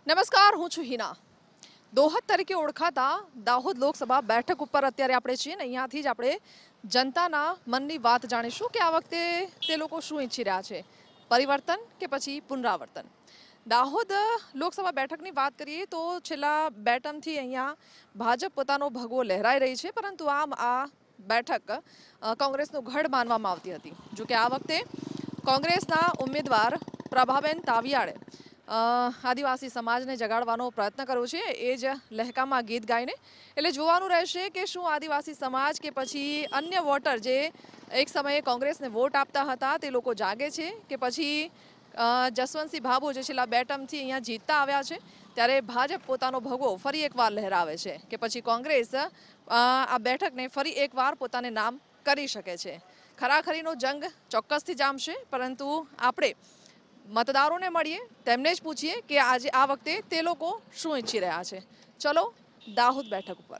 નમસ્કાર, હું છું હિના. દોહદ તરીકે ઓળખાતા દાહોદ લોકસભા બેઠક ઉપર અત્યારે આપણે છીએ ને અહીંયાથી જ આપણે જનતાના મનની વાત જાણીશું કે આ વખતે તે લોકો શું ઈચ્છી રહ્યા છે, પરિવર્તન કે પછી પુનરાવર્તન. દાહોદ લોકસભા બેઠકની વાત કરીએ તો છેલ્લા બે ટર્મથી અહીંયા ભાજપ પોતાનો ભગવો લહેરાઈ રહી છે, પરંતુ આ બેઠક કોંગ્રેસનું ગઢ માનવામાં આવતી હતી. જો કે આ વખતે કોંગ્રેસના ઉમેદવાર પ્રભાબેન તાવિયાડે આદિવાસી સમાજને જગાડવાનો પ્રયત્ન કર્યો છે, એ જ લહેકામાં ગીત ગાઈને. એટલે જોવાનું રહેશે કે શું આદિવાસી સમાજ કે પછી અન્ય વોટર જે એક સમયે કોંગ્રેસને વોટ આપતા હતા તે લોકો જાગે છે કે પછી જસવંતસિંહ ભાભો જે છેલ્લા બે ટર્મથી અહીંયા જીતતા આવ્યા છે ત્યારે ભાજપ પોતાનો ભગવો ફરી એકવાર લહેરાવે છે કે પછી કોંગ્રેસ આ બેઠકને ફરી એકવાર પોતાને નામ કરી શકે છે. ખરાખરીનો જંગ ચોક્કસથી જામશે, પરંતુ આપણે મતદારોને મળીએ, તેમને જ પૂછીએ કે આજે આ વખતે તે લોકો શું ઈચ્છી રહ્યા છે. ચલો દાહોદ બેઠક ઉપર.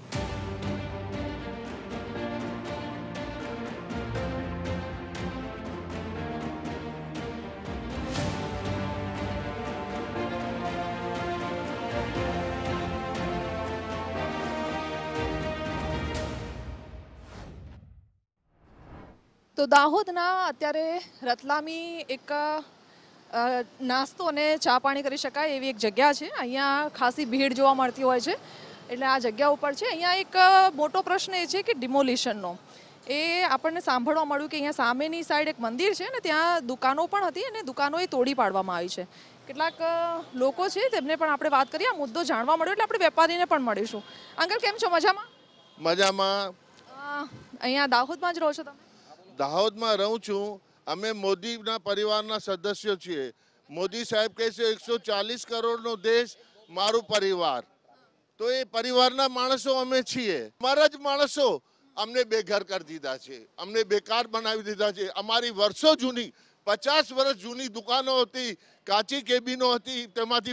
તો દાહોદના અત્યારે રતલામી એક નાસ્તો અને ચા પાણી કરી શકાય એવી એક જગ્યા છે. અહીંયા ખાસી ભીડ જોવા મળતી હોય છે, એટલે આ જગ્યા ઉપર છે. અહીંયા એક મોટો પ્રશ્ન એ છે કે ડિમોલિશનનો. એ આપણને સાંભળવા મળ્યું કે અહીંયા સામેની સાઈડ એક મંદિર છે ને ત્યાં દુકાનો પણ હતી અને દુકાનો એ તોડી પાડવામાં આવી છે. કેટલાક લોકો છે તેમને પણ આપણે વાત કરીએ, આ મુદ્દો જાણવા મળ્યો એટલે આપણે વેપારીને પણ મળીશું. અંકલ કેમ છો? મજામાં? મજામાં. અહીંયા દાહોદમાં જ રહો છો તમે? દાહોદમાં રહું છું. અમે મોદીના પરિવારના સદસ્યો છીએ. મોદી સાહેબ કહે છે 140 કરોડનો દેશ મારું પરિવાર, તો એ પરિવારના માણસો અમે છીએ. અમારા જ માણસો અમને બેઘર કરી દીધા છે, અમને બેકાર બનાવી દીધા છે. અમારી વર્ષો જૂની 50 વર્ષ જૂની દુકાનો હતી, કાચી કેબિનો હતી, તેમાંથી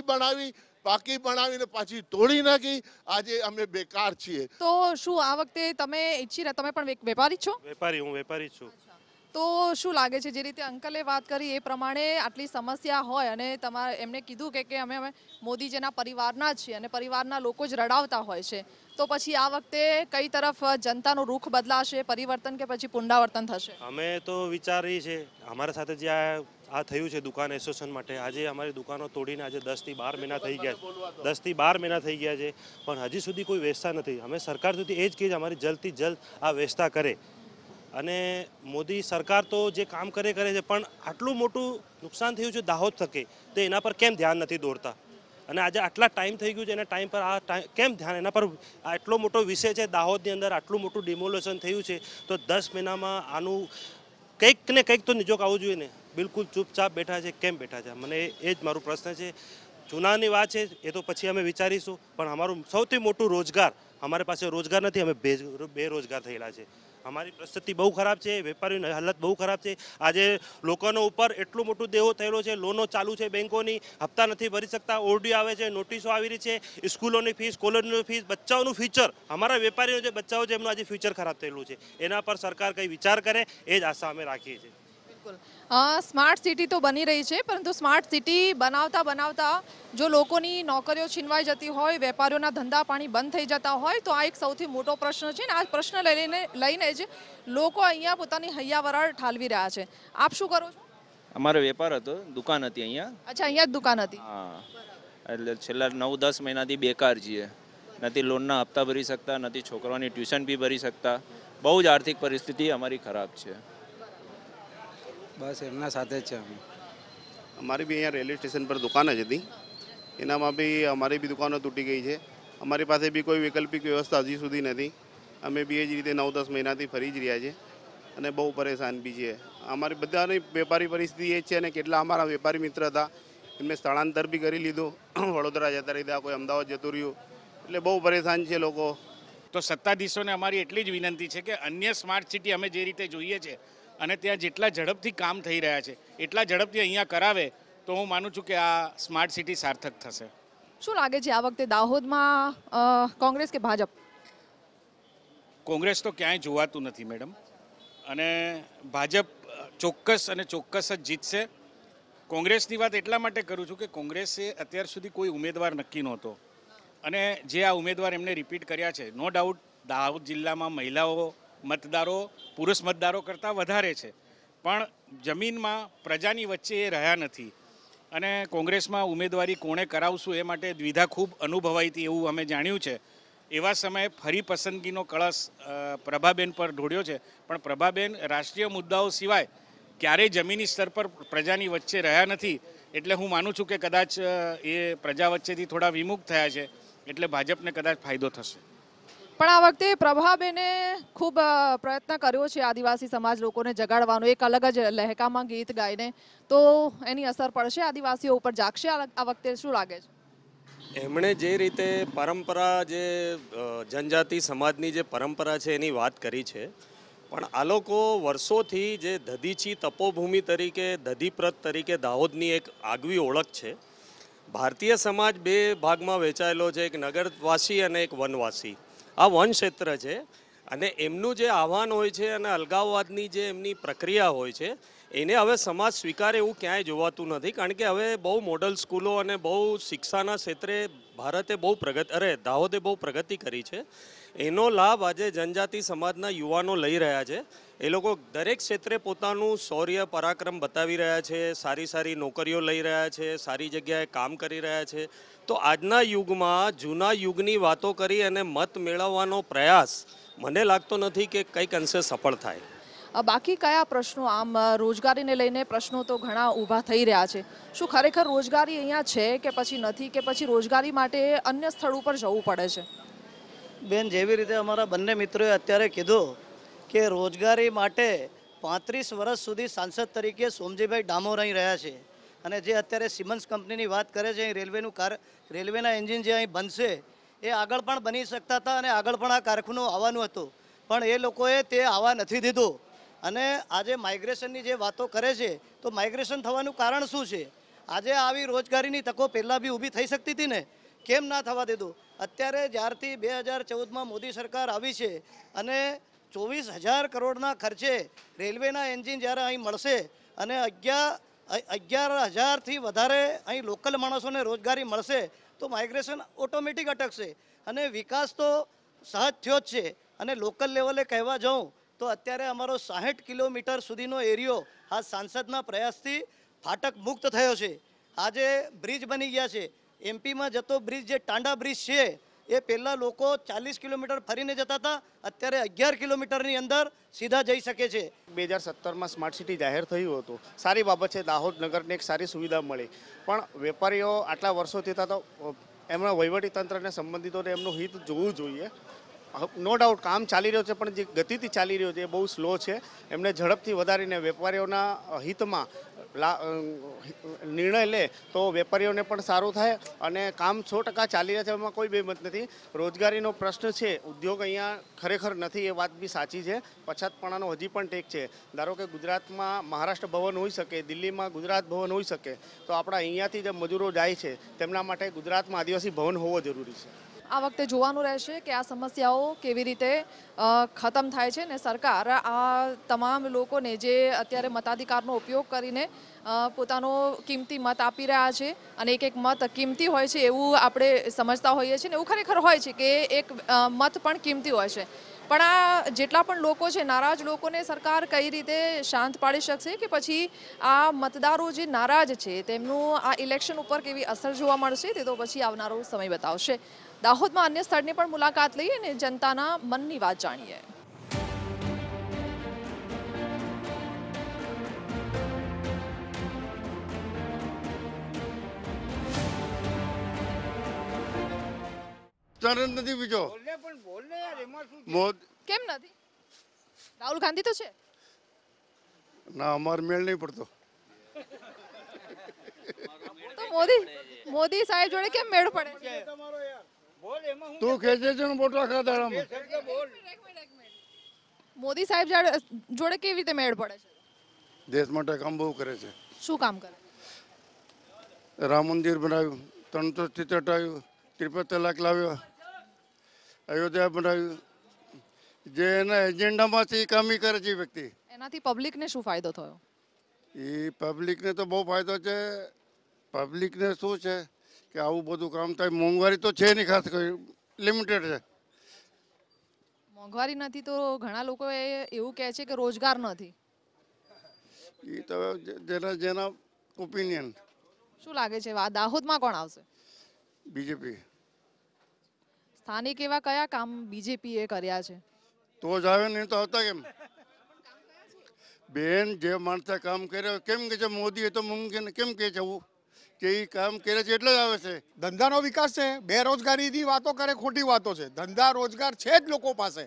પાકી બનાવીને પાછી તોડી નાખી. આજે અમે બેકાર છીએ. તો શું આ વખતે તમે ઈચ્છી રહ્યા, તમે પણ વેપારી છો? હું વેપારી છું. તો શું લાગે છે, જે રીતે અંકલે વાત કરી એ પ્રમાણે આટલી સમસ્યા હોય અને તમારે એમને કીધું કે અમે મોદીજીના પરિવારના જ છીએ અને પરિવારના લોકો જ રડાવતા હોય છે, તો પછી આ વખતે કઈ તરફ જનતાનું રૂખ બદલાશે, પરિવર્તન કે પછી પુનરાવર્તન થશે? અમે તો વિચારી છે, અમારા સાથે જે આ થયું છે દુકાન એસોસિએશન માટે, આજે અમારી દુકાનો તોડીને આજે 10 થી 12 મહિના થઈ ગયા, 10 થી 12 મહિના થઈ ગયા છે, પણ હજી સુધી કોઈ વેચતા નથી. અમે સરકાર સુધી એ જ કહીએ અમારી જલ્દથી જલ્દ આ વેચતા કરે. અને મોદી સરકાર તો જે કામ કરે છે, પણ આટલું મોટું નુકસાન થયું છે દાહોદ થકે, તો એના પર કેમ ધ્યાન નથી દોરતા? અને આજે આટલા ટાઈમ થઈ ગયું છે, એના ટાઈમ પર કેમ ધ્યાન એના પર? આટલો મોટો વિષય છે દાહોદની અંદર, આટલું મોટું ડિમોલેશન થયું છે, તો 10 મહિનામાં આનું કંઈક ને કંઈક તો નિજોક આવવું જોઈએ ને. બિલકુલ ચૂપચાપ બેઠા છે, કેમ બેઠા છે? મને એ જ મારું પ્રશ્ન છે. જૂનાની વાત છે એ તો પછી અમે વિચારીશું, પણ અમારું સૌથી મોટું રોજગાર, અમારી પાસે રોજગાર નથી, અમે બેરોજગાર થયેલા છે. અમારી પરિસ્થિતિ બહુ ખરાબ છે, વેપારીની હાલત બહુ ખરાબ છે. આજે લોકોનો ઉપર એટલું મોટું દેવો થયેલો છે, લોનો ચાલુ છે બેંકોની, હપ્તા નથી ભરી શકતા, ઓરડી આવે છે, નોટિસો આવી રહી છે, સ્કૂલોની ફીસ, કોલેજની ફીસ, બચ્ચાઓનું ફ્યુચર, અમારા વેપારીઓ જે બચ્ચાઓ છે એમનું આજે ફ્યુચર ખરાબ થયેલું છે. એના પર સરકાર કંઈ વિચાર કરે એ જ આશા અમે રાખીએ છીએ. સ્માર્ટ સિટી તો બની રહી છે, પરંતુ સ્માર્ટ સિટી બનાવતા જો લોકોની નોકરીઓ છીનવાઈ જતી હોય, વેપારીઓના ધંધા પાણી બંધ થઈ જતા હોય, તો આ એક સૌથી મોટો પ્રશ્ન છે ને આ પ્રશ્ન લઈને જ લોકો અહીંયા પોતાની હૈયાવરાળ ઠાલવી રહ્યા છે. આપ શું કરો છો? અમારો વેપાર હતો, દુકાન હતી અહીંયા. અચ્છા, અહીંયા જ દુકાન હતી. હા, એટલે છેલ્લા 9-10 મહિનાથી બેકાર છીએ. નથી લોનના હપ્તા ભરી શકતા, નથી છોકરાઓની ટ્યુશન ફી ભરી શકતા. બહુ જ આર્થિક પરિસ્થિતિ અમારી ખરાબ છે. બસ એમના સાથે જ છે. અમારી બી અહીંયા રેલવે સ્ટેશન પર દુકાન જ હતી, એનામાં બી અમારી બી દુકાનો તૂટી ગઈ છે. અમારી પાસે બી કોઈ વૈકલ્પિક વ્યવસ્થા હજી સુધી નથી. અમે બી એ જ રીતે 9-10 મહિનાથી ફરી જ રહ્યા છે અને બહુ પરેશાન બી છે. અમારી બધાની વેપારી પરિસ્થિતિ એ જ છે, અને કેટલા અમારા વેપારી મિત્ર હતા એમને સ્થળાંતર બી કરી લીધું, વડોદરા જતા રહ્યા, કોઈ અમદાવાદ જતું રહ્યું, એટલે બહુ પરેશાન છે લોકો. તો સત્તાધીશોને અમારી એટલી જ વિનંતી છે કે અન્ય સ્માર્ટ સિટી અમે જે રીતે જોઈએ છે અને ત્યાં જેટલા ઝડપથી કામ થઈ રહ્યા છે એટલા ઝડપથી અહીંયા કરાવે તો હું માનું છું કે આ સ્માર્ટ સિટી સાર્થક થશે. શું લાગે છે આ વખતે દાહોદમાં કોંગ્રેસ કે ભાજપ? કોંગ્રેસ તો ક્યાંય જોવાતું નથી મેડમ, અને ભાજપ ચોક્કસ જ જીતશે. કોંગ્રેસની વાત એટલા માટે કરું છું કે કોંગ્રેસે અત્યાર સુધી કોઈ ઉમેદવાર નક્કી નહોતો અને જે આ ઉમેદવાર એમને રિપીટ કર્યા છે, નો ડાઉટ દાહોદ જિલ્લામાં મહિલાઓ મતદારો પુરુષ મતદારો કરતાં વધારે છે, પણ જમીનમાં પ્રજાની વચ્ચે એ રહ્યા નથી અને કોંગ્રેસમાં ઉમેદવારી કોણે કરાવશું એ માટે દ્વિધા ખૂબ અનુભવાઈ હતી એવું અમે જાણ્યું છે. એવા સમયે ફરી પસંદગીનો કળશ પ્રભાબેન પર ઢોળ્યો છે, પણ પ્રભાબેન રાષ્ટ્રીય મુદ્દાઓ સિવાય ક્યારેય જમીની સ્તર પર પ્રજાની વચ્ચે રહ્યા નથી. એટલે હું માનું છું કે કદાચ એ પ્રજા વચ્ચેથી થોડા વિમુખ થયા છે, એટલે ભાજપને કદાચ ફાયદો થશે. પણ આ વખતે પ્રભાબેને ખૂબ પ્રયત્ન કર્યો છે આદિવાસી સમાજ લોકોને જગાડવાનો, એક અલગ જ લહેકામાં ગીત ગાઈને. તો એની અસર પડશે આદિવાસીઓ ઉપર, જાગશે આ વખતે, શું લાગે છે? એમણે જે રીતે પરંપરા, જે જનજાતિ સમાજની જે પરંપરા છે એની વાત કરી છે, પણ આ લોકો વર્ષોથી જે દધીચી તપોભૂમિ તરીકે, દધીપ્રત તરીકે દાહોદની એક આગવી ઓળખ છે. ભારતીય સમાજ બે ભાગમાં વહેંચાયેલો છે, એક નગરવાસી અને એક વનવાસી. આ વન ક્ષેત્ર છે અને એમનું જે આહવાન હોય છે અને અલગાવવાદની જે એમની પ્રક્રિયા હોય છે એને હવે સમાજ સ્વીકારે એવું ક્યાંય જોવાતું નથી, કારણ કે હવે બહુ મોડલ સ્કૂલો અને બહુ શિક્ષાના ક્ષેત્રે ભારતે દાહોદે બહુ પ્રગતિ કરી છે. એનો લાભ આજે જનજાતિ સમાજના યુવાનો લઈ રહ્યા છે. એ લોકો દરેક ક્ષેત્રે પોતાનું શૌર્ય પરાક્રમ બતાવી રહ્યા છે, સારી સારી નોકરીઓ લઈ રહ્યા છે, સારી જગ્યાએ કામ કરી રહ્યા છે. તો આજના યુગમાં જૂના યુગની વાતો કરી અને મત મેળવવાનો પ્રયાસ મને લાગતો નથી કે કંઈક અંશે સફળ થાય. બાકી કયા પ્રશ્નો, આમ રોજગારીને લઈને પ્રશ્નો તો ઘણા ઊભા થઈ રહ્યા છે. શું ખરેખર રોજગારી અહીંયા છે કે પછી નથી, કે પછી રોજગારી માટે અન્ય સ્થળ ઉપર જવું પડે છે? બેન, જેવી રીતે અમારા બંને મિત્રોએ અત્યારે કીધું કે રોજગારી માટે 35 વર્ષ સુધી સાંસદ તરીકે સોમજીભાઈ ડામોર અહીં રહ્યા છે અને જે અત્યારે સિમન્સ કંપનીની વાત કરે છે, અહીં રેલવેના એન્જિન જે અહીં બનશે એ આગળ પણ બની શકતા હતા અને આગળ પણ આ કારખાનું આવવાનું હતું, પણ એ લોકોએ તે આવવા નથી દીધું. અને આજે માઇગ્રેશનની જે વાતો કરે છે, તો માઇગ્રેશન થવાનું કારણ શું છે? આજે આવી રોજગારીની તકો પહેલાં બી ઊભી થઈ શકતી હતી ને, કેમ ના થવા દીધું? અત્યારે જ્યારથી 2014માં મોદી સરકાર આવી છે અને 24,000 કરોડના ખર્ચે રેલવેના એન્જિન જ્યારે અહીં મળશે અને 11,000થી વધારે અહીં લોકલ માણસોને રોજગારી મળશે તો માઇગ્રેશન ઓટોમેટિક અટકશે અને વિકાસ તો સહજ થયો જ છે. અને લોકલ લેવલે કહેવા જાઉં તો અત્યારે અમારો 60 કિલોમીટર સુધીનો એરિયો આ સાંસદના પ્રયાસથી ફાટક મુક્ત થયો છે. આજે બ્રિજ બની ગયા છે. એમપીમાં જતો બ્રિજ, જે ટાંડા બ્રિજ છે, એ પહેલાં લોકો 40 કિલોમીટર ફરીને જતા હતા, અત્યારે 11 કિલોમીટરની અંદર સીધા જઈ શકે છે. 2017માં સ્માર્ટ સિટી જાહેર થયું હતું, સારી બાબત છે. દાહોદ નગરને એક સારી સુવિધા મળી, પણ વેપારીઓ આટલા વર્ષોથી હતા તો એમના વહીવટીતંત્રને સંબંધિતોને એમનું હિત જોવું જોઈએ. નો ડાઉટ કામ ચાલી રહ્યો છે, પણ જે ગતિથી ચાલી રહ્યો છે એ બહુ સ્લો છે. એમને ઝડપથી વધારીને વેપારીઓના હિતમાં નિર્ણય લે તો વેપારીઓને પણ સારું થાય અને કામ 100% ચાલી રહ્યા છે, એમાં કોઈ બેમત નથી. રોજગારીનો પ્રશ્ન છે, ઉદ્યોગ અહીંયા ખરેખર નથી, એ વાત બી સાચી છે. પછાતપણાનો હજી પણ ટેક છે. ધારો કે ગુજરાતમાં મહારાષ્ટ્ર ભવન હોઈ શકે, દિલ્હીમાં ગુજરાત ભવન હોઈ શકે, તો આપણા અહીંયાથી જે મજૂરો જાય છે તેમના માટે ગુજરાતમાં આદિવાસી ભવન હોવો જરૂરી છે. આ વખતે જોવાનું રહેશે કે આ સમસ્યાઓ કેવી રીતે ખતમ થાય છે ને સરકાર આ તમામ લોકોને જે અત્યારે મતાધિકારનો ઉપયોગ કરીને પોતાનો કિંમતી મત આપી રહ્યા છે અને એક મત કિંમતી હોય છે એવું આપણે સમજતા હોઈએ છીએ ને એવું ખરેખર હોય છે કે એક મત પણ કિંમતી હોય છે. પણ આ જેટલા પણ લોકો છે, નારાજ લોકોને સરકાર કઈ રીતે શાંત પાડી શકશે કે પછી આ મતદારો જે નારાજ છે તેમનું આ ઇલેક્શન ઉપર કેવી અસર જોવા મળશે તે તો પછી આવનારો સમય બતાવશે. દાહોદમાં અન્ય સ્થળની પણ મુલાકાત લઈએ અને જનતાના મનની વાત જાણીએ. નથી બીજો કેમ નથી? રાહુલ ગાંધી તો છે ના, અમાર મેળ નહીં પડતો. તો મોદી સાહેબ જોડે કેમ મેળ પડે છે? તું ખેંચે છે ને બોટ આખા દાડામાં. મોદી સાહેબ જોડે કેવી રીતે મેળ પડે છે? દેશ માટે કામ બહુ કરે છે. શું કામ કરે? રામ મંદિર બનાવ્યું, 367 આવ્યું, 53 તલાક લાવ્યો, અયોધ્યા બનાવ્યું. જે એના એજન્ડામાંથી કામી કરે છે વ્યક્તિ. એનાથી પબ્લિકને શું ફાયદો થયો? એ પબ્લિકને તો બહુ ફાયદો છે. પબ્લિકને શું છે કે આવું બધું કામ થાય. મોંઘવારી તો છે નહીં, ખાસ કરી લિમિટેડ છે. મોંઘવારી નથી તો ઘણા લોકો એવું કહે છે કે રોજગાર નથી. એ તો જેના જેના ઓપિનિયન. શું લાગે છે દાહોદમાં કોણ આવશે? બીજેપી સ્થાનિક એવા કયા કામ બીજેપી એ કર્યા છે? તો જ આવે ને, તો આવતા કેમ? બેન, જે માણસે કામ કર્યા કેમ કે છે મોદી એ તો મુમકિન કેમ કે છે એવું કે એ કામ કરે છે એટલે જ આવે છે. ધંધાનો વિકાસ છે, બેરોજગારીની વાતો કરે, ખોટી વાતો છે. ધંધા રોજગાર છે જ લોકો પાસે.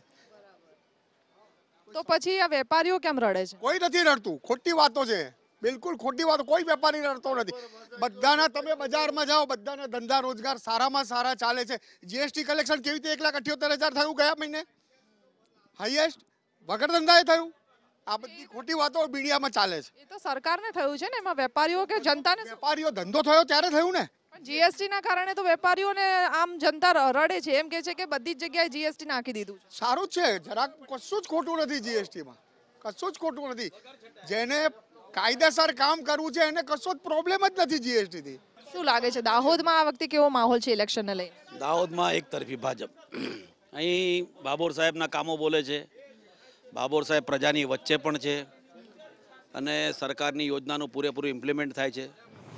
તો પછી આ વેપારીઓ કેમ રડે છે? કોઈ નથી રડતું, ખોટી વાતો છે, બિલકુલ ખોટી વાતો. કોઈ વેપારી રડતો નથી. બધાના તમે બજારમાં જાઓ, બધાના ધંધા રોજગાર સારામાં સારા ચાલે છે. જીએસટી કલેક્શન કેવી રીતે 1,78,000 થયું ગયા મહિને, હાઈએસ્ટ વગર ધંધાએ થયું. આ બધી ખોટી વાતો મીડિયામાં ચાલે છે. એ તો સરકારને થયું છે ને, એમાં વેપારીઓ કે જનતાને? વેપારીઓ ધંધો થયો ત્યારે થયું ને. જીએસટી ના કારણે તો વેપારીઓને આમ જનતા રડે છે, એમ કે છે કે બધી જ જગ્યાએ જીએસટી નાખી દીધું છે. સારું જ છે, જરાક કશું જ ખોટું નથી જીએસટીમાં, કશું જ ખોટું નથી. જેને કાયદેસર કામ કરવું છે એને કશો જ પ્રોબ્લેમ જ નથી જીએસટી થી. શું લાગે છે દાહોદમાં આ વખતે કેવો માહોલ છે ઇલેક્શનને લઈને? દાહોદમાં એક તરફી ભાજપ. અહીં બાબોર સાહેબના કામો બોલે છે. બાબોર સાહેબ પ્રજાની વચ્ચે પણ છે અને સરકારની યોજનાનું પૂરેપૂરું ઇમ્પ્લિમેન્ટ થાય છે.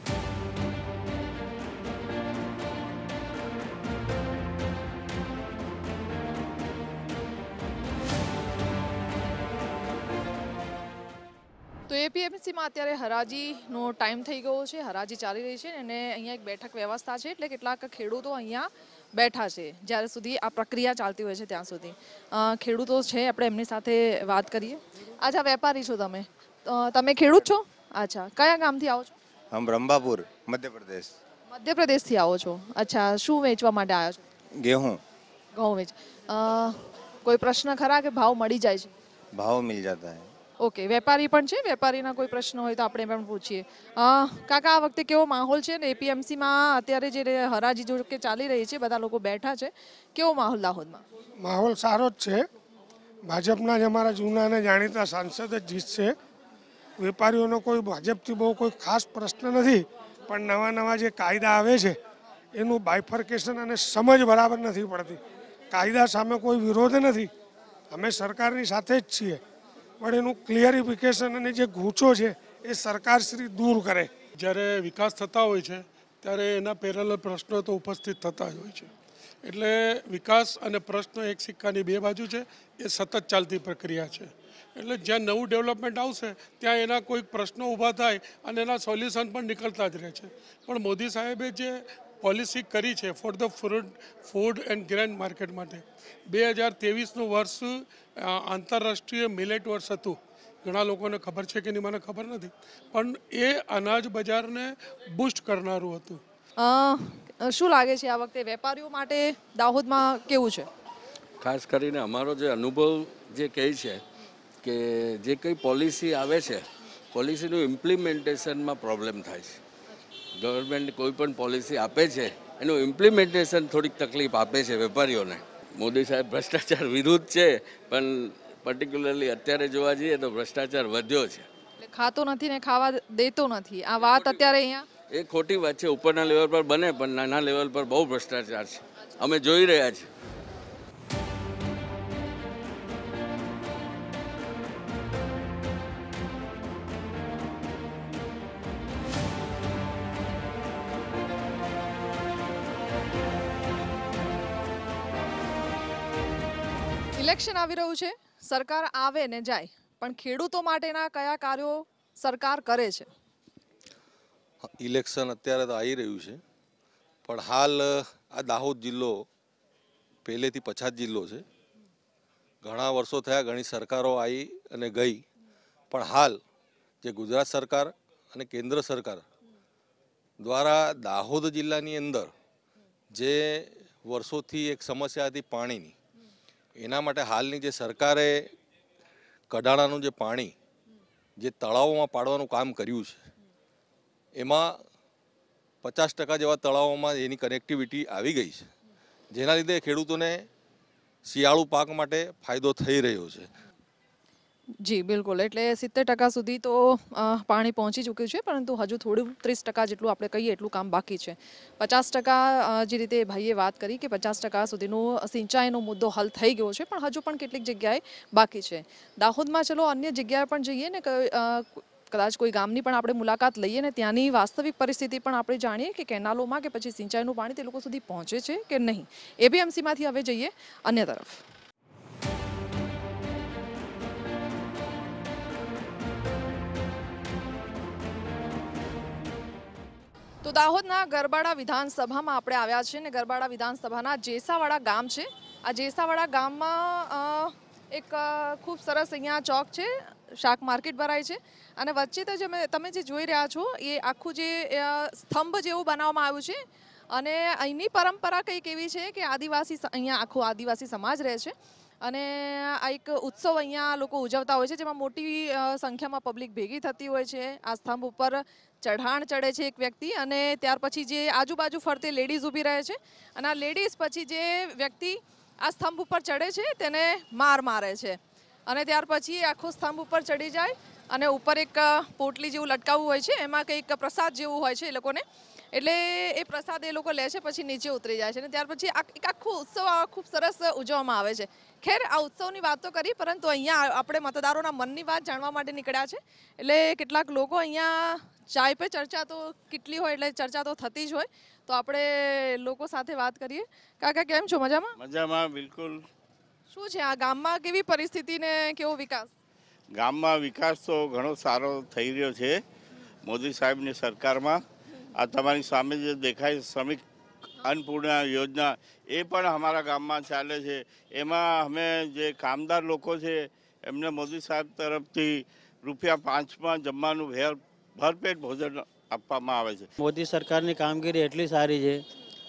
તો એપીએમસીમાં અત્યારે હરાજીનો ટાઈમ થઈ ગયો છે, હરાજી ચાલી રહી છે અને અહીંયા એક બેઠક વ્યવસ્થા છે, એટલે કેટલાક ખેડૂતો અહીંયા બેઠા છે જ્યારે સુધી આ પ્રક્રિયા ચાલતી હોય છે ત્યાં સુધી. ખેડૂતો છે, આપણે એમની સાથે વાત કરીએ. અચ્છા, વેપારી છો તમે? તમે ખેડૂત છો? અચ્છા, કયા ગામથી આવો છો? હમ બ્રહ્માપુર, મધ્યપ્રદેશ. મધ્યપ્રદેશથી આવો છો? અચ્છા, શું વેચવા માટે આવ્યા છો? गेहूँ. ઘઉં વેચ. કોઈ પ્રશ્ન ખરા કે ભાવ મળી જાય છે? भाव मिल जाता है. ઓકે, વેપારી પણ છે, વેપારીના કોઈ પ્રશ્ન હોય તો આપણે પણ પૂછીએ. કાકા, આ વખતે કેવો માહોલ છે ને એપીએમસીમાં અત્યારે જે હરાજી જો કે ચાલી રહી છે, બધા લોકો બેઠા છે, કેવો માહોલ દાહોદમાં? માહોલ સારો જ છે. ભાજપના જ અમારા જૂના અને જાણીતા સાંસદ જ જીતશે. વેપારીઓનો કોઈ ભાજપથી બહુ કોઈ ખાસ પ્રશ્ન નથી, પણ નવા નવા જે કાયદા આવે છે એનું બાયફર્કેશન અને સમજ બરાબર નથી પડતી. કાયદા સામે કોઈ વિરોધ નથી, અમે સરકારની સાથે જ છીએ, પણ એનું ક્લિયરિફિકેશન અને જે ગૂંચો છે એ સરકારશ્રી દૂર કરે. જ્યારે વિકાસ થતા હોય છે ત્યારે એના પેરેલલ પ્રશ્નો તો ઉપસ્થિત થતા જ હોય છે. એટલે વિકાસ અને પ્રશ્નો એક સિક્કાની બે બાજુ છે, એ સતત ચાલતી પ્રક્રિયા છે. એટલે જ્યાં નવું ડેવલપમેન્ટ આવશે ત્યાં એના કોઈક પ્રશ્નો ઊભા થાય અને એના સોલ્યુશન પણ નીકળતા જ રહે છે. પણ મોદી સાહેબે જે પોલિસી કરી છે for the food and grain market માટે, 2023નું વર્ષ આંતરરાષ્ટ્રીય મિલેટ વર્ષ હતું. ઘણા લોકોને ખબર છે કે નહીં મને ખબર નથી, પણ એ અનાજ બજારને બૂસ્ટ કરનારું હતું. શું લાગે છે આ વખતે વેપારીઓ માટે દાહોદમાં કેવું છે? ખાસ કરીને અમારો જે અનુભવ જે કહે છે કે જે કંઈ પોલિસી આવે છે, પોલિસીનું ઇમ્પ્લિમેન્ટેશનમાં પ્રોબ્લેમ થાય છે. ગવર્મેન્ટ કોઈ પણ પોલિસી આપે છે એનું ઇમ્પ્લિમેન્ટેશન થોડીક તકલીફ આપે છે વેપારીઓને. મોદી સાહેબ ભ્રષ્ટાચાર વિરુદ્ધ છે, પણ પર્ટિક્યુલરલી અત્યારે જોવા જઈએ તો ભ્રષ્ટાચાર વધ્યો છે. એટલે ખાતો નથી ને ખાવા દેતો નથી, આ વાત અત્યારે અહીંયા એ ખોટી વાત છે. ઉપરના લેવલ પર બને પણ નાના લેવલ પર બહુ ભ્રષ્ટાચાર છે, અમે જોઈ રહ્યા છીએ. ઇલેક્શન આવી રહ્યું છે, સરકાર આવે ને જાય, પણ ખેડૂતો માટેના કયા કાર્યો સરકાર કરે છે? ઇલેક્શન અત્યારે તો આવી રહ્યું છે, પણ હાલ આ દાહોદ જિલ્લો પહેલેથી પછાત જિલ્લો છે. ઘણા વર્ષો થયા, ઘણી સરકારો આવી અને ગઈ, પણ હાલ જે ગુજરાત સરકાર અને કેન્દ્ર સરકાર દ્વારા દાહોદ જિલ્લાની અંદર જે વર્ષોથી એક સમસ્યા હતી પાણીની, એના માટે હાલની જે સરકારે કડાણાનું જે પાણી જે તળાવોમાં પાડવાનું કામ કર્યું છે, એમાં 50% જેવા તળાવોમાં એની કનેક્ટિવિટી આવી ગઈ છે, જેના લીધે ખેડૂતોને શિયાળુ પાક માટે ફાયદો થઈ રહ્યો છે. જી બિલકુલ, એટલે 70% સુધી તો પાણી પહોંચી ચૂક્યું છે, પરંતુ હજુ થોડું 30% જેટલું આપણે કહીએ એટલું કામ બાકી છે. 50% જે રીતે ભાઈએ વાત કરી કે 50% સુધીનો સિંચાઈનો મુદ્દો હલ થઈ ગયો છે, પણ હજુ પણ કેટલીક જગ્યાએ બાકી છે. દાહોદમાં ચલો અન્ય જગ્યાએ પણ જઈએ ને, કદાચ કોઈ ગામની પણ આપણે મુલાકાત લઈએ ને ત્યાંની વાસ્તવિક પરિસ્થિતિ પણ આપણે જાણીએ કે કેનાલોમાં કે પછી સિંચાઈનું પાણી તે લોકો સુધી પહોંચે છે કે નહીં. એપીએમસીમાંથી હવે જઈએ અન્ય તરફ. તો દાહોદના ગરબાડા વિધાનસભામાં આપણે આવ્યા છીએ ને ગરબાડા વિધાનસભાના જેસાવાડા ગામ છે. આ જેસાવાડા ગામમાં એક ખૂબ સરસ અહીંયા ચોક છે, શાક માર્કેટ ભરાય છે અને વચ્ચે તો તમે જે જોઈ રહ્યા છો એ આખું જે સ્તંભ જેવું બનાવવામાં આવ્યું છે અને અહીંની પરંપરા કંઈક એવી છે કે અહીંયા આખો આદિવાસી સમાજ રહે છે અને આ એક ઉત્સવ અહીંયા લોકો ઉજવતા હોય છે, જેમાં મોટી સંખ્યામાં પબ્લિક ભેગી થતી હોય છે. આ સ્તંભ ઉપર ચઢાણ ચડે છે એક વ્યક્તિ અને ત્યાર પછી જે આજુબાજુ ફરતે લેડીઝ ઊભી રહે છે અને આ લેડીઝ પછી જે વ્યક્તિ આ સ્તંભ ઉપર ચડે છે તેને માર મારે છે અને ત્યાર પછી આખો સ્તંભ ઉપર ચડી જાય અને ઉપર એક પોટલી જેવું લટકાવવું હોય છે, એમાં કંઈક પ્રસાદ જેવું હોય છે એ લોકોને, એટલે એ પ્રસાદ એ લોકો લે છે, પછી નીચે ઉતરી જાય છે અને ત્યાર પછી એક આખો ઉત્સવ ખૂબ સરસ ઉજવવામાં આવે છે. ખેર આ ઉત્સવની વાત તો કરી, પરંતુ અહીંયા આપણે મતદારોના મનની વાત જાણવા માટે નીકળ્યા છે, એટલે કેટલાક લોકો અહીંયા ચાય પે ચર્ચા તો કેટલી હોય એટલે ચર્ચા તો થતી જ હોય, તો આપણે લોકો સાથે વાત કરીએ. કાકા કેમ છો? મજામાં? મજામાં, બિલકુલ. શું છે આ ગામમાં કેવી પરિસ્થિતિ ને કેવો વિકાસ? ગામમાં વિકાસ તો ઘણો સારો થઈ રહ્યો છે મોદી સાહેબની સરકારમાં. આ તમારી સામે જે દેખાય શ્રમિક અન્નપૂર્ણા યોજના એ પણ અમારા ગામમાં ચાલે છે. એમાં અમે જે કામદાર લોકો છે એમને મોદી સાહેબ તરફથી ₹5માં જમવાનું ભરપેટ ભોજન આપવામાં આવે છે. મોદી સરકારની કામગીરી એટલી સારી છે,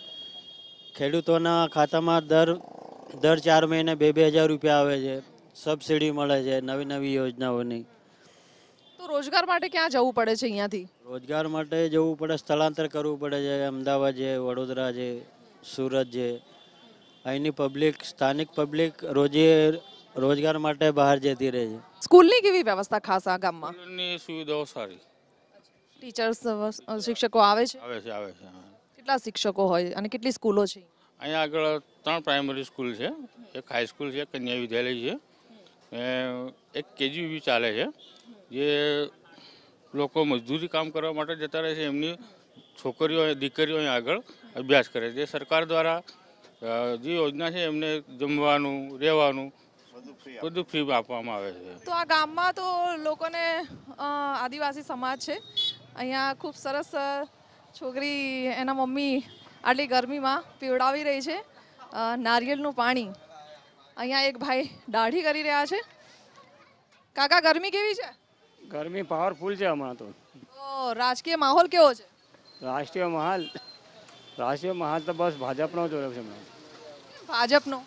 ખેડૂતોના ખાતામાં દર 4 મહિને 2,000 રૂપિયા આવે છે, સબસિડી મળે છે નવી યોજનાઓની. તો રોજગાર માટે ક્યાં જવું પડે છે? અહીંયાથી રોજગાર માટે જવું પડે, સ્થળાંતર કરવું પડે છે. અમદાવાદ છે, વડોદરા છે, સુરત છે. અહીંની પબ્લિક, સ્થાનિક પબ્લિક રોજગાર માટે બહાર જતી રહે છે. સ્કૂલની કેવી વ્યવસ્થા ખાસ આ ગામમાં? સ્કૂલની સુવિધાઓ સારી. ટીચર્સ શિક્ષકો આવે છે? આવે છે. કેટલા શિક્ષકો હોય અને કેટલી સ્કૂલો છે? અહીંયા આગળ 3 પ્રાઇમરી સ્કૂલ છે, એક હાઈસ્કૂલ છે, કન્યા વિદ્યાલય છે, એક કેજીવી ચાલે છે. જે લોકો મજદૂરી કામ કરવા માટે જતા રહે છે એમની છોકરીઓ દીકરીઓ અહીં આગળ અભ્યાસ કરે છે. સરકાર દ્વારા જે યોજના છે એમને જમવાનું રહેવાનું બધું ફ્રી આપવામાં આવે છે. તો આ ગામમાં તો લોકોને આદિવાસી સમાજ છે, અહીંયા ખૂબ સરસ છોકરી એના મમ્મી આટલી ગરમીમાં પીવડાવી રહી છે નારિયેળનું પાણી. અહીંયા એક ભાઈ દાઢી કરી રહ્યા છે. કાકા ગરમી કેવી છે? ગરમી પાવરફુલ છે હમણાં તો. રાજકીય માહોલ કેવો છે? રાષ્ટ્રીય માહોલ તો બસ ભાજપનો જ રહ્યો છે હમણાં. ભાજપનો?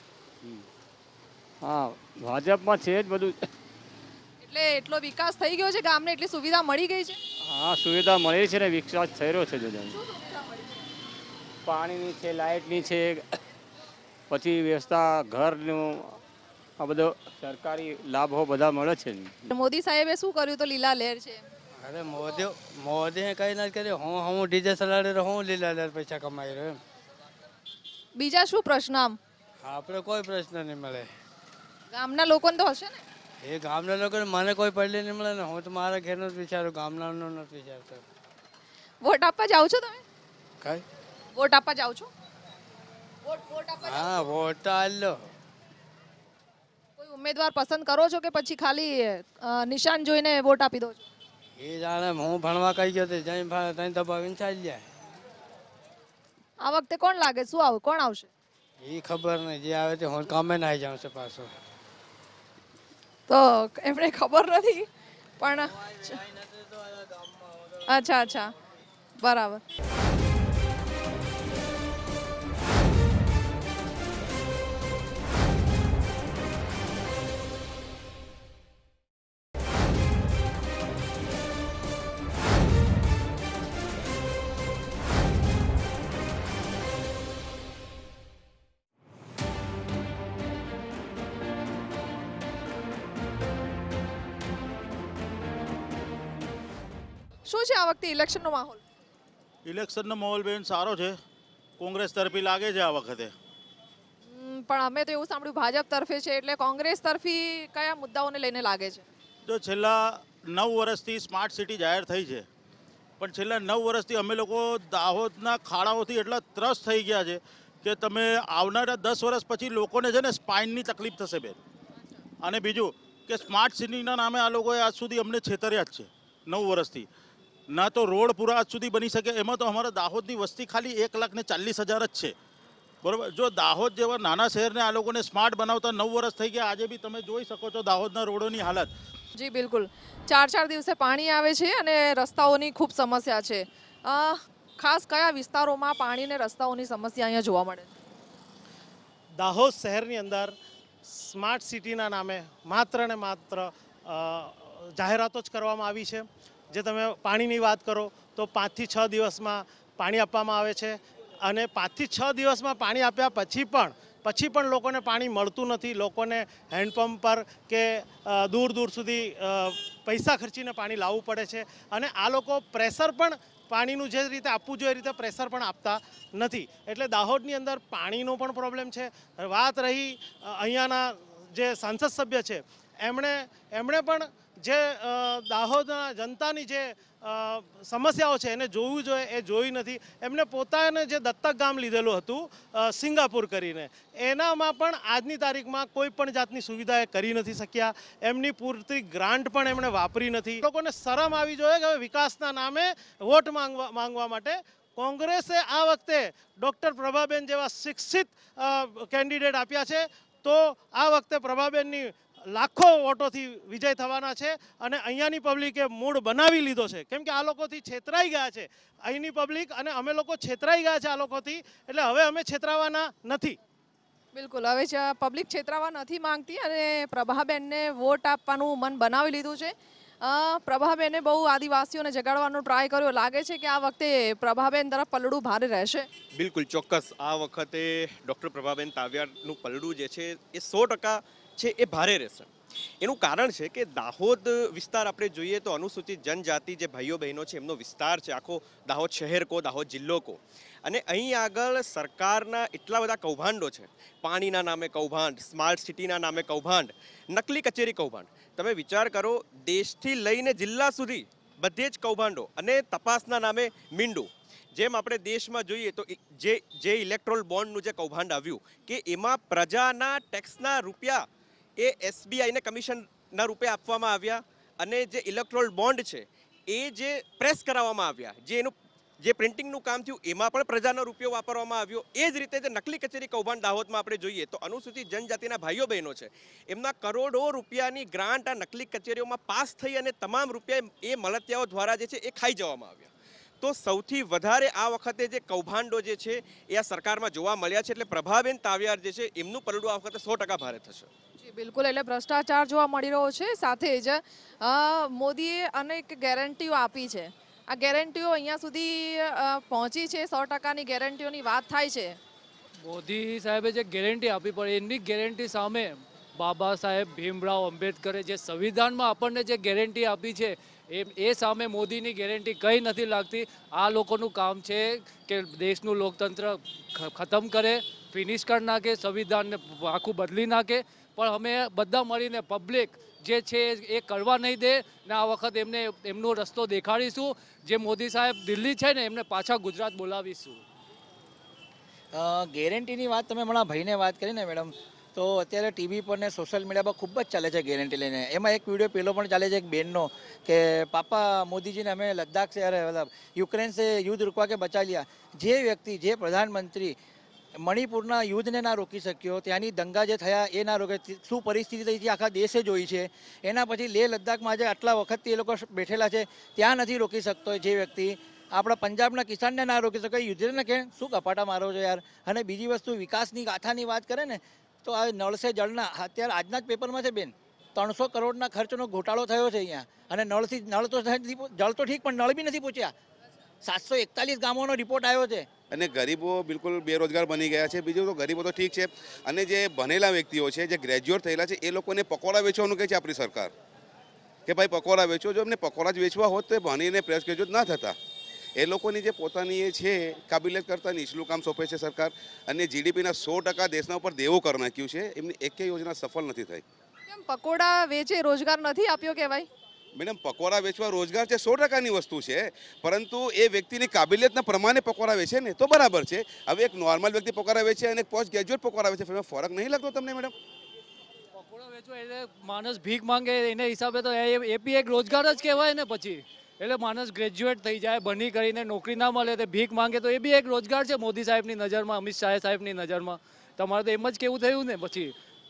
હા, ભાજપમાં છે જ બધું. એટલે એટલો વિકાસ થઈ ગયો છે ગામને, એટલી સુવિધા મળી ગઈ છે? હા, સુવિધા મળી છે ને વિકાસ થઈ રહ્યો છે. પાણીની છે, લાઇટની છે, પછી વ્યવસ્થા ઘરનું, આ બધો સરકારી લાભો બધા મળે છે. મોદી સાહેબે શું કર્યું તો લીલા લહેર છે? અરે મોદીએ કઈ નથી કર્યું. હું ડીજે ચલાડી રહ્યો, હું લીલા લહેર પૈસા કમાઈ રહ્યો. બીજા શું પ્રશ્ન? આપણે કોઈ પ્રશ્ન નહીં મળે. ગામના લોકોને તો હશે ને? એ ગામના લોકોને મને કોઈ પડલી નહીં મળે ને. હું તો મારા ઘરનું જ વિચારું, ગામનાનું નથી વિચારતો. વોટ આપવા જાઓ છો તમે? કઈ વોટ આપવા જાઓ છો? હા, વોટ આલો. કોઈ ઉમેદવાર પસંદ કરો છો કે પછી ખાલી નિશાન જોઈને વોટ આપી દો છો? એ જાણે, હું ભણવા કઈ ગયો ત્યાં દબાવીને ચાલી જાય. આ વખતે કોણ લાગે? કોણ આવશે? એ ખબર નહીં. જે આવે તે હું કામે ના આવી જાઉં છે પાછો. તો એમને ખબર નથી પણ અચ્છા બરાબર. શું છે આ વખતે ઇલેક્શનનો માહોલ? ઇલેક્શનનો માહોલ બેન સારો છે, કોંગ્રેસ તરફી લાગે છે આ વખતે. પણ અમે તો એવું સાંભળ્યું ભાજપ તરફે છે, એટલે કોંગ્રેસ તરફી કયા મુદ્દાઓને લઈને લાગે છે? જો છેલ્લા 9 વર્ષથી સ્માર્ટ સિટી જાહેર થઈ છે, પણ છેલ્લા 9 વર્ષથી અમે લોકો દાહોદના ખાડાઓથી એટલા ત્રસ્ત થઈ ગયા છે કે તમે આવનારા 10 વર્ષ પછી લોકોને છે ને સ્પાઇનની તકલીફ થશે બેન. અને બીજું કે સ્માર્ટ સિટીના નામે આ લોકોએ આજ સુધી અમને છેતર્યા જ છે 9 વર્ષથી. ના તો રોડ પૂરા આજ સુધી બની શકે, એમાં તો અમારા દાહોદની વસ્તી ખાલી 1,40,000 જ છે, બરાબર. જો દાહોદ જેવા નાના શહેરને આ લોકોને સ્માર્ટ બનાવતા 9 વર્ષ થઈ ગયા, આજે બી તમે જોઈ શકો છો દાહોદના રોડોની હાલત. જી બિલકુલ, 4 દિવસે પાણી આવે છે અને રસ્તાઓની ખૂબ સમસ્યા છે. ખાસ કયા વિસ્તારોમાં પાણી અને રસ્તાઓની સમસ્યા અહીંયા જોવા મળે? દાહોદ શહેરની અંદર સ્માર્ટ સિટીના નામે માત્ર ને માત્ર જાહેરાતો જ કરવામાં આવી છે. જે તમે પાણીની વાત કરો તો 5 થી 6 દિવસમાં પાણી આપવામાં આવે છે, અને 5 થી 6 દિવસમાં પાણી આપ્યા પછી પણ લોકોને પાણી મળતું નથી. લોકોને હેન્ડપંપ પર કે દૂર દૂર સુધી પૈસા ખર્ચીને પાણી લાવવું પડે છે, અને આ લોકો પ્રેશર પણ પાણીનું જે રીતે આપવું જોઈએ એ રીતે પ્રેશર પણ આપતા નથી. એટલે દાહોદની અંદર પાણીનો પણ પ્રોબ્લેમ છે. વાત રહી અહીંયાના જે સાંસદ સભ્ય છે એમણે પણ જે દાહોદના જનતાની જે સમસ્યાઓ છે એને જોવું જોઈએ એ જોઈ નથી. એમને પોતાને જે દત્તક ગામ લીધેલું હતું સિંગાપુર કરીને, એનામાં પણ આજની તારીખમાં કોઈ પણ જાતની સુવિધા એ કરી નથી શક્યા. એમની પૂરતી ગ્રાન્ટ પણ એમણે વાપરી નથી. લોકોને શરમ આવી જોઈએ કે વિકાસના નામે વોટ માંગવા માટે કોંગ્રેસે આ વખતે ડૉક્ટર પ્રભાબેન જેવા શિક્ષિત કેન્ડિડેટ આપ્યા છે, તો આ વખતે પ્રભાબેનની લાખો વોટોથી વિજય થવાના છે. અને અહીંયાની પબ્લિકે મૂડ બનાવી લીધો છે, કેમ કે આ લોકોથી છેતરાઈ ગયા છે અહીંની પબ્લિક, અને અમે લોકો છેતરાઈ ગયા છે આ લોકોથી, એટલે હવે અમે છેતરાવાના નથી. બિલકુલ, હવે પબ્લિક છેતરાવા નથી માંગતી અને પ્રભાબેનને વોટ આપવાનું મન બનાવી લીધું છે. પ્રભાબેને બહુ આદિવાસીઓને જગાડવાનો ટ્રાય કર્યો. લાગે છે કે આ વખતે પ્રભાબેન તરફ પલડું ભારે રહેશે? બિલકુલ ચોક્કસ, આ વખતે ડૉક્ટર પ્રભાબેન તાવિયારનું પલડું જે છે એ 100% છે એ ભારે રહેશે. એનું કારણ છે કે દાહોદ વિસ્તાર આપણે જોઈએ તો અનુસૂચિત જનજાતિ જે ભાઈઓ બહેનો છે એમનો વિસ્તાર છે, આખો દાહોદ શહેર કો દાહોદ જિલ્લો કો. અને અહીં આગળ સરકારના એટલા બધા કૌભાંડો છે, પાણીના નામે કૌભાંડ, સ્માર્ટ સિટીના નામે કૌભાંડ, નકલી કચેરી કૌભાંડ. તમે વિચાર કરો, દેશથી લઈને જિલ્લા સુધી બધે જ કૌભાંડો અને તપાસના નામે મીંડું. જેમ આપણે દેશમાં જોઈએ તો જે ઇલેક્ટ્રોલ બોન્ડનું જે કૌભાંડ આવ્યું કે એમાં પ્રજાના ટેક્સના રૂપિયા એ SBIને કમિશનના રૂપે આપવામાં આવ્યા, અને જે ઇલેક્ટ્રોલ બોન્ડ છે એ જે પ્રેસ કરાવવામાં આવ્યા, જે પ્રિન્ટિંગનું કામ થયું એમાં પણ પ્રજાનો રૂપિયો વાપરવામાં આવ્યો. એ જ રીતે જે નકલી કચેરી કૌભાંડ દાહોદમાં આપણે જોઈએ તો અનુસૂચિત જનજાતિના ભાઈઓ બહેનો છે એમના કરોડો રૂપિયાની ગ્રાન્ટ આ નકલી કચેરીઓમાં પાસ થઈ અને તમામ રૂપિયા એ મળતિયાઓ દ્વારા જે છે એ ખાઈ જવામાં આવ્યા. તો સૌથી વધારે આ વખતે જે કૌભાંડો જે છે એ આ સરકારમાં જોવા મળ્યા છે. એટલે પ્રભાબેન તાવિયાર જે છે એમનું પલડું આ વખતે 100% ભારે થશે. બિલકુલ, એટલે ભ્રષ્ટાચાર જોવા મળી રહ્યો છે. સાથે જ મોદીએ અનેક ગેરંટીઓ આપી છે. આ ગેરંટીઓ અહીંયા સુધી પહોંચી છે? 100%ની ગેરંટીઓની વાત થાય છે. મોદી સાહેબે જે ગેરંટી આપી પડે એની ગેરંટી સામે બાબા સાહેબ ભીમરાવ આંબેડકરે જે સંવિધાનમાં આપણને જે ગેરંટી આપી છે એ સામે મોદીની ગેરંટી કંઈ નથી લાગતી. આ લોકોનું કામ છે કે દેશનું લોકતંત્ર ખતમ કરે, ફિનિશ કરી નાખે, સંવિધાનને આખું બદલી નાખે. પણ અમે બધા મળીને પબ્લિક જે છે એ કરવા નહીં દે ને આ વખત એમનો રસ્તો દેખાડીશું. જે મોદી સાહેબ દિલ્હી છે ને એમને પાછા ગુજરાત બોલાવીશું. ગેરંટીની વાત તમે હમણાં ભાઈને વાત કરી ને મેડમ, તો અત્યારે ટીવી પર ને સોશિયલ મીડિયા પર ખૂબ જ ચાલે છે ગેરંટી લઈને. એમાં એક વિડીયો પેલો પણ ચાલે છે એક બેનનો કે પાપા મોદીજીને અમે લદ્દાખ से मतलब यूक्रेन से युद्ध रुकवा के बचा लिया. જે વ્યક્તિ, જે પ્રધાનમંત્રી મણિપુરના યુદ્ધને ના રોકી શક્યો, ત્યાંની દંગા જે થયા એ ના રોકે, શું પરિસ્થિતિ થઈ હતી આખા દેશે જોઈ છે. એના પછી લેહ લદ્દાખમાં જે આટલા વખતથી એ લોકો બેઠેલા છે ત્યાં નથી રોકી શકતો જે વ્યક્તિ. આપણા પંજાબના કિસાનને ના રોકી શકે, યુદ્ધને કે શું કપાટા મારો છો યાર. અને બીજી વસ્તુ વિકાસની ગાથાની વાત કરે ને તો આ નળ સે જળના અત્યારે આજના જ પેપરમાં છે બેન, 300 કરોડના ખર્ચનો ઘોટાળો થયો છે અહીંયા. અને નળ તો જળ તો ઠીક પણ નળ બી નથી પહોંચ્યા. 741 ગામોનો રિપોર્ટ આવ્યો છે. અને ગરીબો બિલકુલ બેરોજગાર બની ગયા છે. બીજું તો ગરીબો તો ઠીક છે, અને જે ભણેલા વ્યક્તિઓ છે, જે ગ્રેજ્યુએટ થયેલા છે, એ લોકોને પકોડા વેચવાનું કહે છે આપણી સરકાર. કે ભાઈ પકોડા વેચો. જો એમને પકોડા જ વેચવા હોત તો એ ભણીને પ્રેસ ગ્રેજ્યુએટ ના થતા. એ લોકોની જે પોતાની એ છે કાબિલિયત કરતાં નીચલું કામ સોંપે છે સરકાર, અને જીડીપીના 100% દેશના ઉપર દેવું કરી નાખ્યું છે. એમની એકેય યોજના સફળ નથી થઈ. કેમ પકોડા વેચે રોજગાર નથી આપ્યો કહેવાય? મેડમ, પકોડા વેચવા રોજગાર છે, 100%ની વસ્તુ છે, પરંતુ એ વ્યક્તિની કાબિલિયતના પ્રમાણે પકોડા વેચે ને તો બરાબર છે. હવે એક નોર્મલ વ્યક્તિ પકોડા વેચે અને એક પોસ્ટ ગ્રેજ્યુએટ પકોડા વેચે, એમાં ફરક નહીં લાગતો તમને મેડમ? પકોડા વેચો એટલે માણસ ભીખ માંગે એને હિસાબે તો એ બી એક રોજગાર જ કહેવાય ને. પછી એટલે માણસ ગ્રેજ્યુએટ થઈ જાય, ભણી કરીને નોકરી ના મળે તો ભીખ માંગે તો એ બી એક રોજગાર છે મોદી સાહેબની નજરમાં, અમિત શાહ સાહેબની નજરમાં. તમારે તો એમ જ કેવું થયું ને પછી.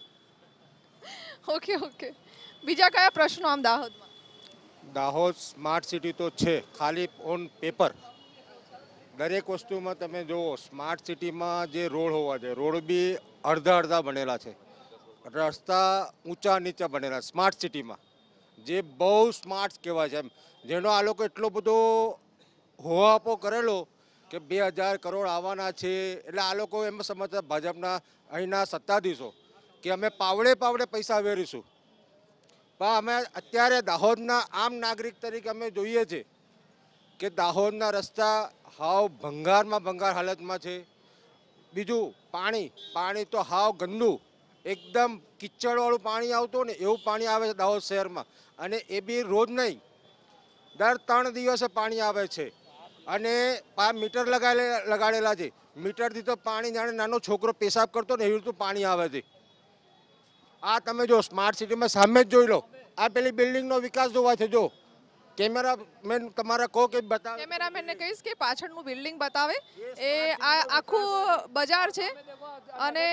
ઓકે. બીજા કયા પ્રશ્નો આમ દાહોદમાં? દાહોદ સ્માર્ટ સિટી તો છે, ખાલી ઓન પેપર. દરેક વસ્તુમાં તમે જુઓ, સ્માર્ટ સિટીમાં જે રોડ હોવા જોઈએ, રોડ બી અડધા બનેલા છે, રસ્તા ઊંચા નીચા બનેલા સ્માર્ટ સિટીમાં, જે બહુ સ્માર્ટ કહેવાય છે એમ. જેનો આ લોકો એટલો બધો હોવાપો કરેલો કે 2000 કરોડ આવવાના છે, એટલે આ લોકો એમ સમજતા ભાજપના અહીંના સત્તાધીશો કે અમે પાવડે પૈસા વેરીશું. પણ અમે અત્યારે દાહોદના આમ નાગરિક તરીકે અમે જોઈએ છે કે દાહોદના રસ્તા હાવ ભંગાર હાલતમાં છે. બીજું પાણી તો હાવ ગંદુ, એકદમ કિચડવાળું પાણી આવતું ને એવું પાણી આવે છે દાહોદ શહેરમાં, અને એ બી રોજ નહીં, દર 3 દિવસે પાણી આવે છે. અને મીટર લગાડેલા છે, મીટરથી તો પાણી જાણે નાનો છોકરો પેશાબ કરતો ને એવી રીતે પાણી આવે છે. આ તમે જો સ્માર્ટ સિટીમાં સામે જ જોઈ લો, આ પેલી બિલ્ડિંગનો વિકાસ જોવા છે. જો કેમેરામેન તમારા કહો કે બતાવે, કેમેરામેનને કહીશ કે પાછળનું બિલ્ડિંગ બતાવે. એ આ આખું બજાર છે, અને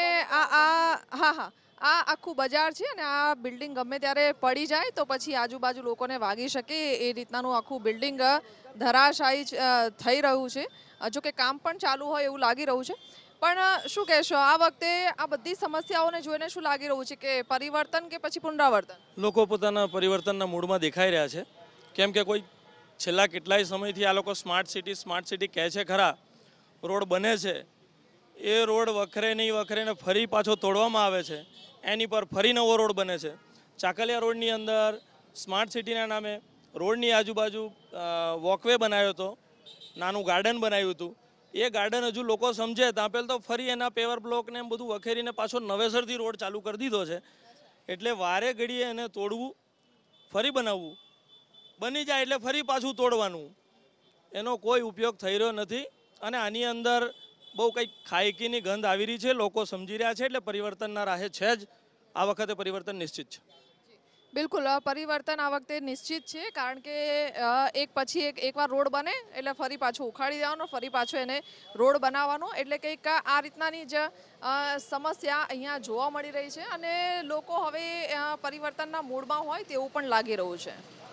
આ આખું બજાર છે, અને આ બિલ્ડિંગ ગમે ત્યારે પડી જાય તો પછી આજુબાજુ લોકોને વાગી શકે એ રીતનાનું આખું બિલ્ડિંગ ધરાશાયી થઈ રહ્યું છે. જો કે કામ પણ ચાલુ હોય એવું લાગી રહ્યું છે. પણ શું કહેશો, આ વખતે આ બધી સમસ્યાઓને જોઈને શું લાગી રહ્યું છે કે પરિવર્તન કે પછી પુનરાવર્તન? લોકો પોતાના પરિવર્તનના મૂડમાં દેખાઈ રહ્યા છે. કેમ કે કોઈ છેલ્લા કેટલાય સમયથી આ લોકો સ્માર્ટ સિટી કહે છે ખરા, રોડ બને છે, એ રોડ વખરે નહીં વખરે ને ફરી પાછો તોડવામાં આવે છે, એની પર ફરી નવો રોડ બને છે. ચાકલિયા રોડની અંદર સ્માર્ટ સિટીના નામે રોડની આજુબાજુ વોકવે બનાવ્યો હતો, નાનું ગાર્ડન બનાવ્યું હતું. એ ગાર્ડન હજુ લોકો સમજે ત્યાં પહેલાં તો ફરી એના પેવર બ્લોક ને એમ બધું વખેરીને પાછો નવેસરથી રોડ ચાલુ કરી દીધો છે. એટલે વારે ઘડીએ એને તોડવું, ફરી બનાવવું, બની જાય એટલે ફરી પાછું તોડવાનું, એનો કોઈ ઉપયોગ થઈ રહ્યો નથી. અને આની અંદર બહુ કંઈક ખાયકીની ગંધ આવી રહી છે, લોકો સમજી રહ્યા છે. એટલે પરિવર્તનના રાહે છે જ, આ વખતે પરિવર્તન નિશ્ચિત છે. બિલકુલ, પરિવર્તન આ વખતે નિશ્ચિત છે, કારણ કે એક પછી એકવાર રોડ બને એટલે ફરી પાછું ઉખાડી દેવાનો, ફરી પાછો એને રોડ બનાવવાનો. એટલે કંઈક આ રીતનાની જ સમસ્યા અહીંયા જોવા મળી રહી છે, અને લોકો હવે પરિવર્તનના મૂડમાં હોય તેવું પણ લાગી રહ્યું છે.